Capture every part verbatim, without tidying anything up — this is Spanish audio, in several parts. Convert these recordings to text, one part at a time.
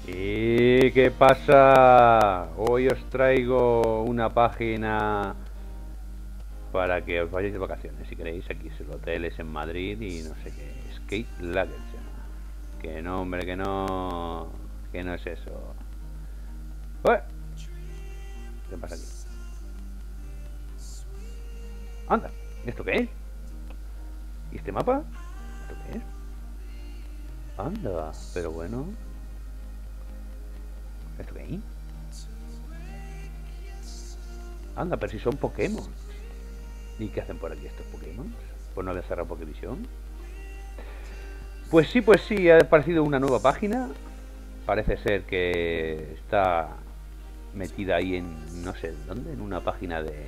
¿Y qué pasa? Hoy os traigo una página para que os vayáis de vacaciones, si queréis. Aquí es el hotel, es en Madrid y no sé qué. Skate Lager se llama. Que no, hombre, que no. Que no es eso. ¡Ué! ¿Qué pasa aquí? Anda, ¿esto qué es? ¿Y este mapa? ¿Esto qué es? Anda, pero bueno. ¿Esto qué es? Anda, pero si son Pokémon. ¿Y qué hacen por aquí estos Pokémon? Pues no les cerrado Pokevisión. Pues sí, pues sí, ha aparecido una nueva página. Parece ser que está metida ahí en no sé dónde, en una página de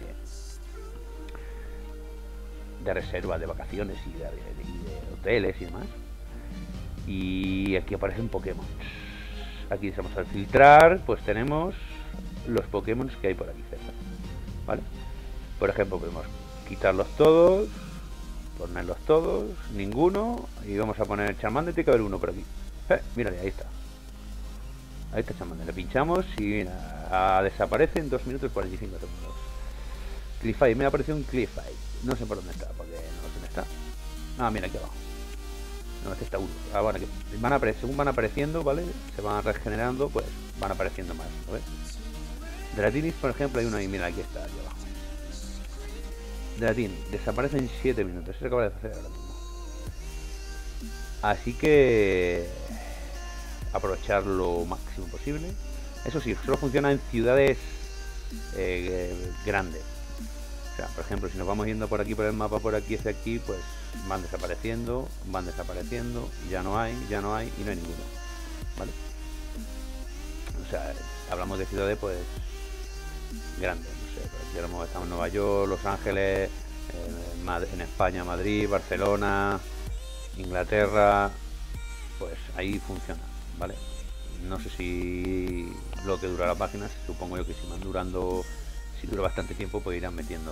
de reserva de vacaciones y de, de, y de hoteles y demás. Y aquí aparecen Pokémon. Aquí vamos a filtrar, pues tenemos los Pokémon que hay por aquí cerca, ¿vale? Por ejemplo, podemos quitarlos todos, ponerlos todos, ninguno, y vamos a poner Charmander. Tiene que haber uno por aquí. Eh, mírale, ahí está. Ahí está Charmander. Le pinchamos y mira, desaparece en dos minutos y cuarenta y cinco segundos. Cliffy, me ha aparecido un Cliffy. No sé por dónde está, porque no sé dónde está. Ah, mira, aquí abajo. No, este está uno. Ah, bueno, que van a según van apareciendo, ¿vale? Se van regenerando, pues van apareciendo más, ¿no ves? Dratinis, por ejemplo, hay uno ahí, mira, aquí está, aquí abajo. Dratini, desaparece en siete minutos. Eso acaba de hacer ahora mismo. Así que aprovechar lo máximo posible. Eso sí, solo funciona en ciudades eh, grandes. O sea, por ejemplo, si nos vamos yendo por aquí, por el mapa, por aquí, hacia aquí, pues van desapareciendo, van desapareciendo, ya no hay, ya no hay y no hay ninguno, ¿vale? O sea, hablamos de ciudades, pues, grandes, no sé, por ejemplo, estamos en Nueva York, Los Ángeles, eh, en España, Madrid, Barcelona, Inglaterra, pues ahí funciona, ¿vale? No sé si lo que dura la página, supongo yo que si van durando, si dura bastante tiempo, pues irán metiendo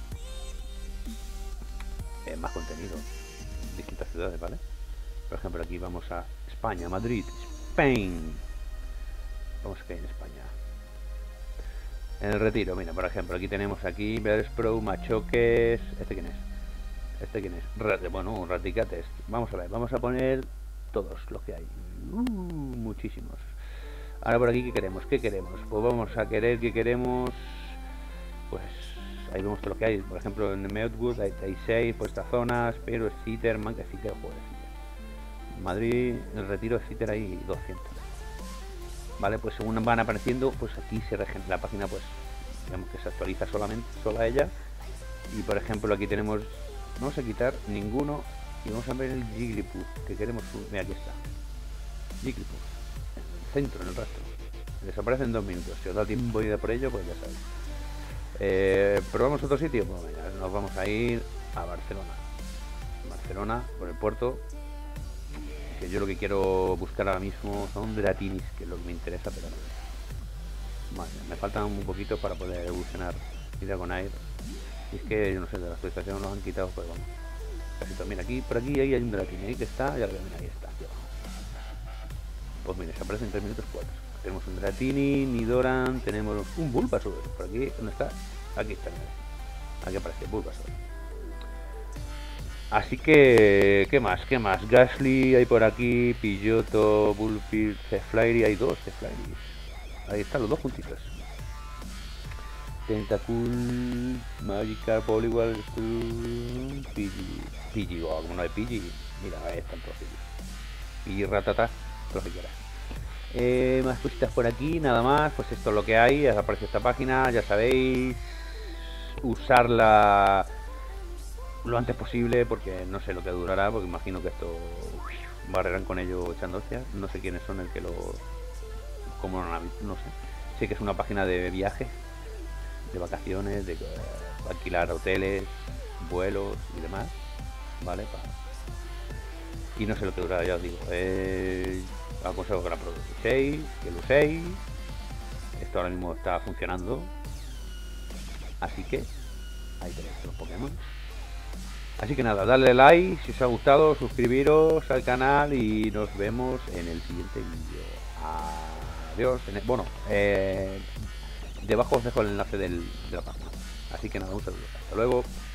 eh, más contenido en distintas ciudades, ¿vale? Por ejemplo, aquí vamos a España, Madrid, Spain. Vamos a ir en España. En el Retiro, mira, por ejemplo, aquí tenemos aquí Bellsprout, Machoques. ¿Este quién es? ¿Este quién es? Bueno, Raticates. Vamos a ver, vamos a poner todos los que hay. Uh, muchísimos. Ahora por aquí, ¿qué queremos? ¿Qué queremos? Pues vamos a querer, ¿qué queremos? Pues ahí vemos todo lo que hay. Por ejemplo, en Melwood hay, hay seis, pues esta zona, pero Citer, Manca, Citer, joder, Citer. Madrid, en el Retiro de Citer hay doscientos. Vale, pues según van apareciendo, pues aquí se regenera la página, pues digamos que se actualiza solamente, sola ella. Y por ejemplo aquí tenemos, vamos a quitar ninguno y vamos a ver el Jigglypuff que queremos. Mira, aquí está Jigglypuff, en el centro, en el rastro. Desaparece en dos minutos. Si os da tiempo de ir por ello, pues ya sabéis. Eh, ¿Probamos otro sitio? Pues venga, nos vamos a ir a Barcelona. Barcelona, por el puerto. Que yo lo que quiero buscar ahora mismo son Dratinis, que es lo que me interesa, pero vale, me faltan un poquito para poder evolucionar Dragonair. Y es que yo no sé, de la actualización nos han quitado, pues vamos. Casi todo. Mira, aquí, por aquí ahí hay un Dratini, ahí que está, ya lo veo, mira, ahí está, aquí abajo. Pues mira, se aparece en tres minutos cuatro. Tenemos un Dratini, Nidoran, tenemos un Bulbasaur. Por aquí, ¿dónde está? Aquí está, mira. Aquí aparece Bulbasaur. Así que, ¿qué más? ¿Qué más? Gastly hay por aquí, Pidgeotto, Bullfield, Ceflairy, hay dos Ceflairy. Ahí están los dos juntitos. Tentacool, Magikarp, Poliwag, Pidgey, Pidgey, o alguno de Pidgey. Mira, ahí están todos Pidgey. Pidgey, Ratata, todo lo que quieras. Eh, más cositas por aquí, nada más. Pues esto es lo que hay, ya aparece esta página, ya sabéis. Usarla lo antes posible, porque no sé lo que durará, porque imagino que esto uy, barrerán con ello echando hostias. No sé quiénes son el que lo, como no, no sé. Sé que es una página de viaje, de vacaciones, de uh, alquilar hoteles, vuelos y demás, vale. Para... y no sé lo que durará, ya os digo. Eh, aconsejo que la aprovechéis, que lo uséis. Esto ahora mismo está funcionando, así que ahí tenéis los Pokémon. Así que nada, darle like si os ha gustado, suscribiros al canal y nos vemos en el siguiente vídeo. Adiós. Bueno, eh, debajo os dejo el enlace del, de la página. Así que nada, un saludo. Hasta luego.